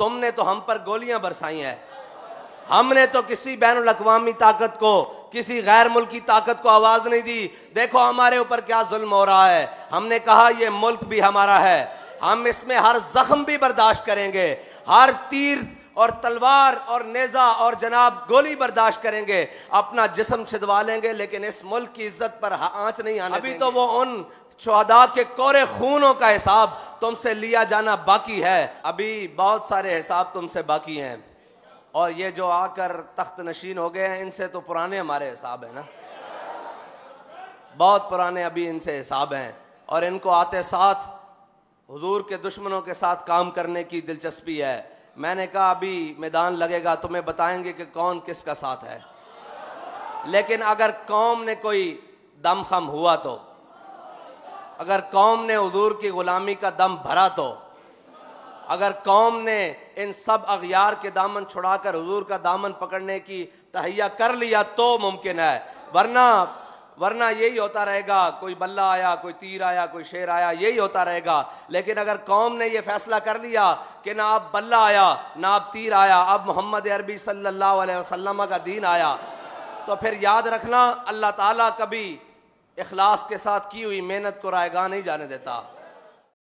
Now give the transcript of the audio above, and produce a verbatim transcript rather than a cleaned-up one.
तुमने तो हम पर गोलियां बरसाई हैं। हमने तो किसी बैनुल अक़वामी ताकत को, किसी गैर मुल्की ताकत को आवाज नहीं दी। देखो हमारे ऊपर क्या जुल्म हो रहा है। हमने कहा यह मुल्क भी हमारा है, हम इसमें हर जख्म भी बर्दाश्त करेंगे, हर तीर और तलवार और नेजा और जनाब गोली बर्दाश्त करेंगे, अपना जिस्म छिदवा लेंगे, लेकिन इस मुल्क की इज्जत पर आंच नहीं आने देंगे। अभी तो वो उन शुहदा के कोरे खूनों का हिसाब तुमसे लिया जाना बाकी है। अभी बहुत सारे हिसाब तुमसे बाकी हैं, और ये जो आकर तख्त नशीन हो गए हैं, इनसे तो पुराने हमारे हिसाब है ना, बहुत पुराने अभी इनसे हिसाब हैं। और इनको आते साथ हुजूर के दुश्मनों के साथ काम करने की दिलचस्पी है। मैंने कहा अभी मैदान लगेगा, तुम्हें बताएंगे कि कौन किसका साथ है। लेकिन अगर कौम ने कोई दम खम हुआ तो, अगर कौम ने हुजूर की गुलामी का दम भरा तो, अगर कौम ने इन सब अगयार के दामन छुड़ाकर हुजूर का दामन पकड़ने की तहैया कर लिया तो मुमकिन है। वरना वरना यही होता रहेगा, कोई बल्ला आया, कोई तीर आया, कोई शेर आया, यही होता रहेगा। लेकिन अगर कौम ने यह फैसला कर लिया कि ना अब बल्ला आया ना अब तीर आया, अब मोहम्मद अरबी सल्लल्लाहु अलैहि वसल्लम का दीन आया, तो फिर याद रखना अल्लाह ताला कभी इखलास के साथ की हुई मेहनत को रायगा नहीं जाने देता।